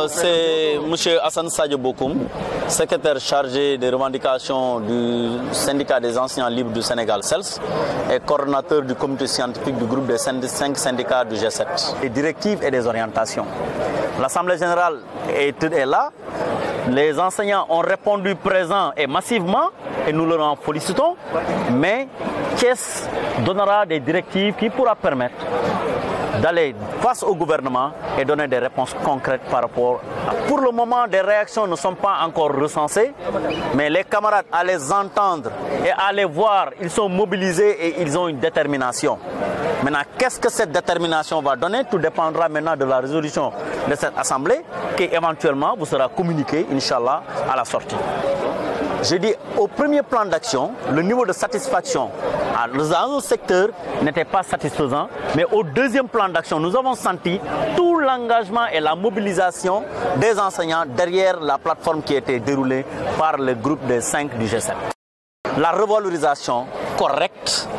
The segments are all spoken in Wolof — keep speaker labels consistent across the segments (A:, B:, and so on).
A: C'est M. Hassan Sadio Bokoum, secrétaire chargé des revendications du syndicat des enseignants libres du Sénégal, CELS, et coordonnateur du comité scientifique du groupe des 5 syndicats du G7. Des directives et des orientations. L'Assemblée générale est là. Les enseignants ont répondu présent et massivement, et nous leur en félicitons, mais Thiès donnera des directives qui pourra permettre d'aller face au gouvernement et donner des réponses concrètes par rapport à... Pour le moment, des réactions ne sont pas encore recensées, mais les camarades, à les entendre et à les voir, ils sont mobilisés et ils ont une détermination. Maintenant, qu'est-ce que cette détermination va donner? Tout dépendra maintenant de la résolution de cette assemblée qui éventuellement vous sera communiquée, Inch'Allah, à la sortie. Je dis, au premier plan d'action, le niveau de satisfaction dans un secteur n'était pas satisfaisant, mais au deuxième plan d'action, nous avons senti tout l'engagement et la mobilisation des enseignants derrière la plateforme qui était déroulée par le groupe des 5 du G7. La revalorisation correcte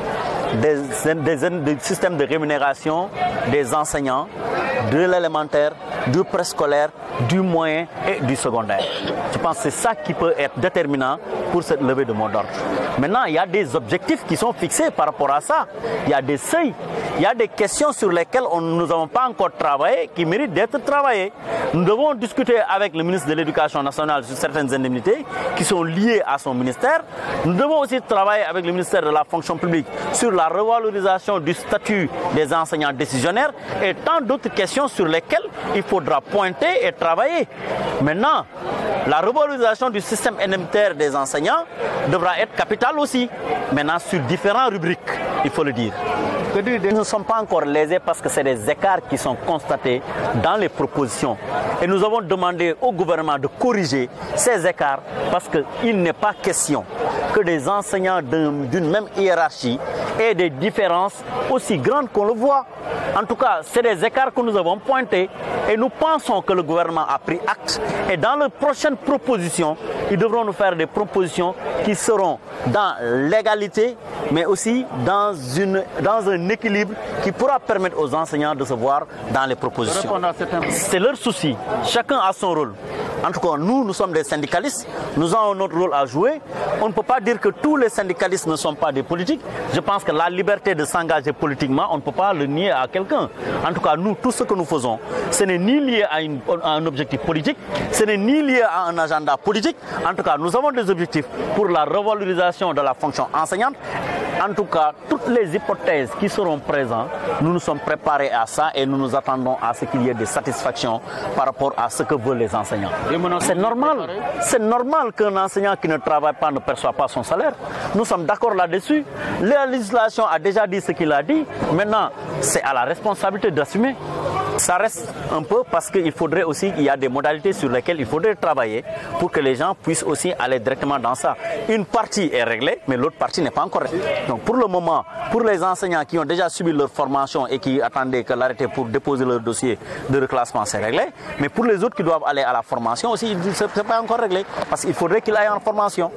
A: des systèmes de rémunération des enseignants, de l'élémentaire, du préscolaire, du moyen et du secondaire. Je pense que c'est ça qui peut être déterminant pour cette levée de mot d'ordre. Maintenant, il y a des objectifs qui sont fixés par rapport à ça. Il y a des seuils, il y a des questions sur lesquelles nous n'avons pas encore travaillé, qui méritent d'être travaillées. Nous devons discuter avec le ministre de l'Éducation nationale sur certaines indemnités qui sont liées à son ministère. Nous devons aussi travailler avec le ministère de la fonction publique sur la revalorisation du statut des enseignants décisionnaires et tant d'autres questions sur lesquelles il faudra pointer et travailler. Maintenant, la revalorisation du système indemnitaire des enseignants devra être capitale aussi. Maintenant, sur différentes rubriques, il faut le dire. Nous ne sommes pas encore lésés parce que c'est des écarts qui sont constatés dans les propositions. Et nous avons demandé au gouvernement de corriger ces écarts parce qu'il n'est pas question que des enseignants d'une même hiérarchie aient des différences aussi grandes qu'on le voit. En tout cas, c'est des écarts que nous avons pointés et nous pensons que le gouvernement a pris acte. Et dans les prochaines propositions, ils devront nous faire des propositions qui seront dans l'égalité, mais aussi dans un équilibre qui pourra permettre aux enseignants de se voir dans les propositions. C'est leur souci. Chacun a son rôle. En tout cas, nous sommes des syndicalistes. Nous avons notre rôle à jouer. On ne peut pas dire que tous les syndicalistes ne sont pas des politiques. Je pense que la liberté de s'engager politiquement, on ne peut pas le nier à quelqu'un. En tout cas, nous, tout ce que nous faisons, ce n'est ni lié à un objectif politique, ce n'est ni lié à un agenda politique. En tout cas, nous avons des objectifs pour la revalorisation de la fonction enseignante. En tout cas, toutes les hypothèses qui seront présentes, nous nous sommes préparés à ça et nous nous attendons à ce qu'il y ait des satisfactions par rapport à ce que veulent les enseignants. C'est normal qu'un enseignant qui ne travaille pas ne perçoit pas son salaire. Nous sommes d'accord là-dessus. La législation a déjà dit ce qu'il a dit. Maintenant, c'est à la responsabilité d'assumer. Ça reste un peu parce qu'il faudrait aussi, il y a des modalités sur lesquelles il faudrait travailler pour que les gens puissent aussi aller directement dans ça. Une partie est réglée, mais l'autre partie n'est pas encore réglée. Donc pour le moment, pour les enseignants qui ont déjà subi leur formation et qui attendaient que l'arrêté pour déposer leur dossier de reclassement c'est réglé, mais pour les autres qui doivent aller à la formation aussi, ce n'est pas encore réglé parce qu'il faudrait qu'ils aillent en formation.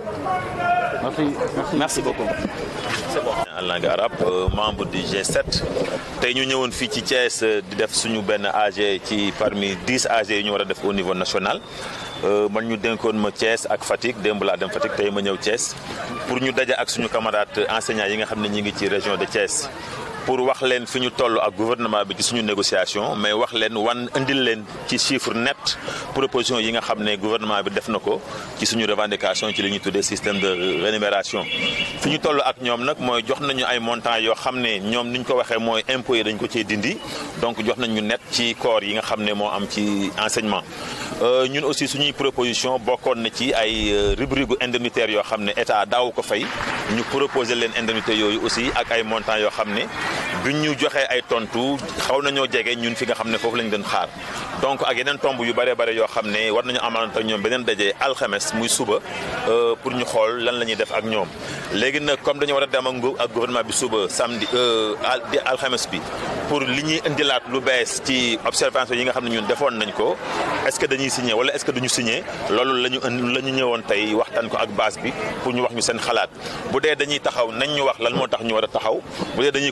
A: Merci beaucoup. C'est bon.
B: En langue arabe, membre du G7 tey ñu ñëwoon fii ci Thiès di def suñu benn AG ci parmi 10 AG yi ñu war a def au niveau national man ñu dénkoon ma Thiès ak Fatick démb laa dem Fatick tey ma ñëw Thiès pour ñu daje ak suñu camarades enseignants yi nga xam ne ñi ngi ci région de Thiès pour wax leen fi ñu toll ak gouvernement bi ci suñu négociation mais wax leen indil leen ci chiffre net proposition yi nga xam ne gouvernement bi def na ko ci suñu revendication ci li ñuy tuddee système de rémunération fi ñu toll ak ñoom nag mooy jox nañu ay montants yoo xam ne ñoom ni ñu ko waxee mooy impôt yi dañ ko cee dindi donc jox nañu net ci corps yi nga xam ne moo am ci enseignement ñun aussi suñuy proposition bokkoon na ci ay rubrique indemnitaire yoo xam ne état daaw ko fay ñu proposer leen indemnité yooyu aussi ak ay montants yoo xam ne biñ ñu joxee ay tontu xaw nañoo jege ñun fi nga xam ne foofu lañ doon xaar donc ak yeneen tomb yu bare bare yoo xam ne war nañu amalante ak ñoom beneen daje alxames muy suba pour ñu xool lan la ñuy def ak ñoom léegi nag comme dañu war a dem ak gouvernement bi suba samedi alxames bi pour li ñuy indilaat lu bees ci observation yi nga xam ne ñun defoon nañ ko est-ce que dañuy signé wala est-ce que duñu signé loolu la ñu ñëwoon tey waxtaan ko ak base bi pour ñu wax ñu seen xalaat bu dee dañuy taxaw nañ ñu wax lan moo tax ñu war a taxaw bu dee dañuy continuer aussi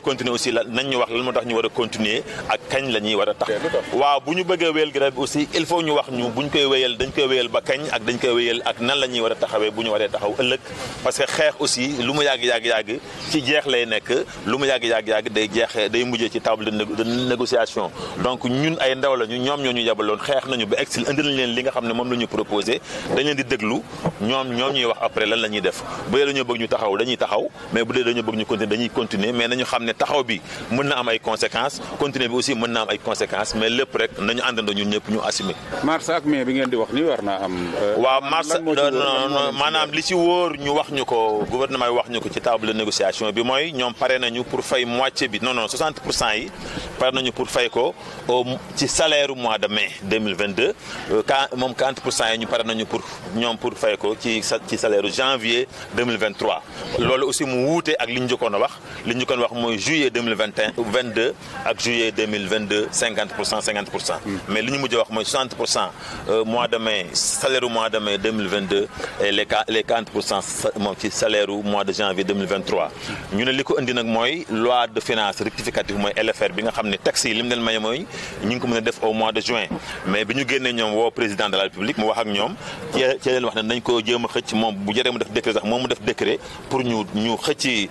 B: aussi nañ ñu wax lan moo tax ñu war a continuer ak kañ la ñuy war a tax. waaw bu ñu bëggee wéyal grève bi aussi il faut ñu wax ñu bu ñu koy wéyal dañ koy wéyal ba kañ ak dañ koy wéyal ak nan la ñuy war a taxawee bu ñu waree taxaw ëllëg parce que xeex aussi lu mu yàgg ci jeex lay nekk lu mu yàgg day mujjee ci table de négociation donc ñun ay ndaw la ñoom ñoo ñu yabaloon xeex nañu ba exil indi nañ leen li nga xam ne moom la ñu proposé dañ leen di déglu ñoom ñuy wax après lan la ñuy def bu dee dañoo bëgg ñu taxaw dañuy taxaw mais bu dee dañoo bëgg ñu continuer dañuy continuer mais nañu xam ne taxaw bi mën na am ay conséquences continuer bi aussi mën na am ay conséquences mais lépp rek nañu àndandoo ñun ñëpp ñu assumer.
C: mars ak mai bi ngeen di wax ni war naa am.
B: waaw mars maanaam li ci wóor ñu wax ñu ko gouvernement yi wax ñu ko ci table de négociation bi mooy ñoom pare nañu pour fay moitié bi non 60% yi pare nañu pour fay ko ci salaire mois de mai 2022 moom 40% yi ñu pare nañu pour fay ko ci salaire janvier 2023 loolu aussi mu wuute ak li ñu njëkkoon a wax mooy juillet 2022 ak juillet 2022 50% mais li ñu mujj a wax mooy 60% mois de mai salaire mois de mai 2022 et les 40% moom ci salaire mois de janvier 2023 ñu ne li ko indi nag mooy loi de finances rectificative mooy LFR bi nga xam ne texte yi li mu leen maye mooy ñu ngi ko mën a def au mois de juin mais bi ñu génnee ñoom woo président de la République mu wax ak ñoom ci leen wax ne nañ ko jéem a xëcc moom bu jëree mu def décret sax moom mu def décret pour ñu xëcc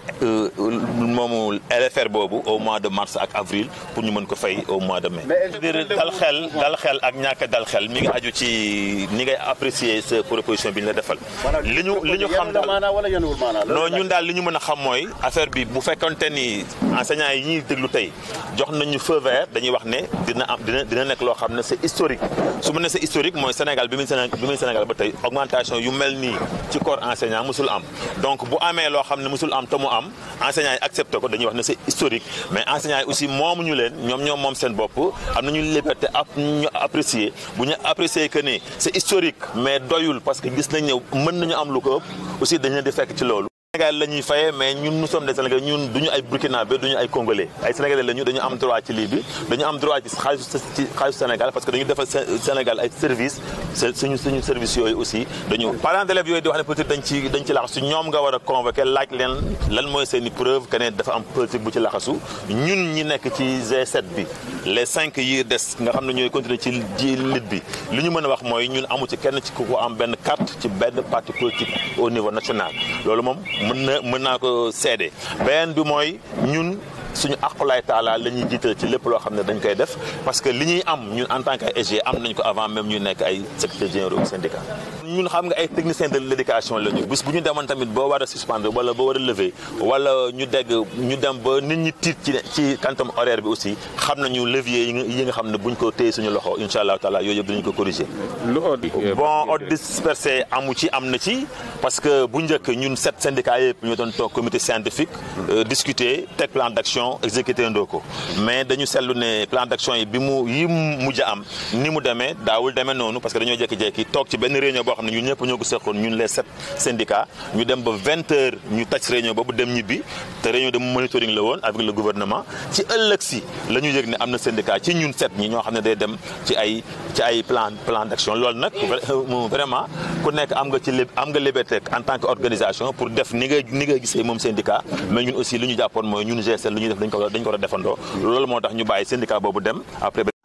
B: moomu LFR boobu au mois de mars ak avril pour ñu mën ko fay au mois de mai. dal xel ak ñàkk dal xel mi ngi aju ci ni ngay apprécier sa proposition bi ñu la defal. li ñu xam daal non ñun daal li ñu mën a xam mooy affaire bi bu fekkonte ni enseignants yi ñuy déglu tey jox nañu feu vert dañuy wax ne dina nekk loo xam ne c'est historique su ma ne c'est historique mooy Sénégal bi muy Sénégal ba tey augmentation yu mel nii ci corps enseignant musul am donc bu amee loo xam ne musul am te mu am enseignants yi accepté ko dañuy wax ne c'est historique mais enseignants yi aussi moomuñu leen ñoom moom seen bopp am nañu liberté ñu apprécier bu ñu apprécier que ni c'est historique mais doyul parce que gis nañ ne mën nañu am lu ko ëpp aussi dañu leen di fekk ci loolu. Sénégal la ñuy fayee mais ñun nous sommes des Sénégalais ñun duñu ay Burkinabé duñu ay Congolais ay Sénégalais lañu dañu am droit ci lii bi dañu am droit ci xaalisu Sénégal parce que dañu defal Sénégal ay service suñu service yooyu aussi dañu parents d'élèves yooyu di wax ne peut-être dañ ci laxasu ñoom nga war a convoquer laaj leen lan mooy seen i preuve que ne dafa am politique bu ci laxasu ñun ñi nekk ci G7 bi les 5 yi des nga xam ne ñooy continuer ci lit bi li ñu mën a wax mooy ñun amu ci kenn ci ku ko am benn carte ci benn parti politique au niveau national loolu moom mën naa ko seede beneen bi mooy ñun suñu aqulaay taala la ñuy jiital ci lépp loo xam ne dañ koy def parce que li ñuy am ñun en tant que SG am nañ ko avant même ñu nekk ay secrétaire généraux syndicat ñun xam nga ay techniciens de l'éducation la ñu bis bu ñu demoon tamit boo war a suspendre wala boo war a lever wala ñu dem ba nit ñi tiit ci quantum horaire bi aussi xam nañu levier yi nga xam ne buñ ko téye suñu loxo incha allah taala yooyu yëpp dinañ ko corriger. bon ordre dispersé am na ci parce que bu njëkk ñun 7 syndicats yëpp ñu doon toog comité scientifique discuter teg plan d'action exécuté ndoo ko mais dañu seetlu ne plan d'action yi mujj am ni mu demee daawul demee noonu parce que dañoo jékki-jékki toog ci benn réunion boo xam ne ñun ñëpp ñoo ko seqoon ñun les 7 syndicats ñu dem ba 20 heures ñu taj réunion boobu dem ñibbi te réunion de monitoring la woon avec le gouvernement ci ëllëg si la ñu yëg ne am na syndicat ci ñun 7 ñi ñoo xam ne day dem ci ay plan d'action loolu nag vraiment ku nekk am nga liberté en tant que organisation pour def ni nga gisee moom syndicat mais ñun aussi li ñu jàppoon mooy ñun G7 lu ñuy def dañ ko war a defandoo loolu moo tax ñu bàyyi syndicat boobu dem après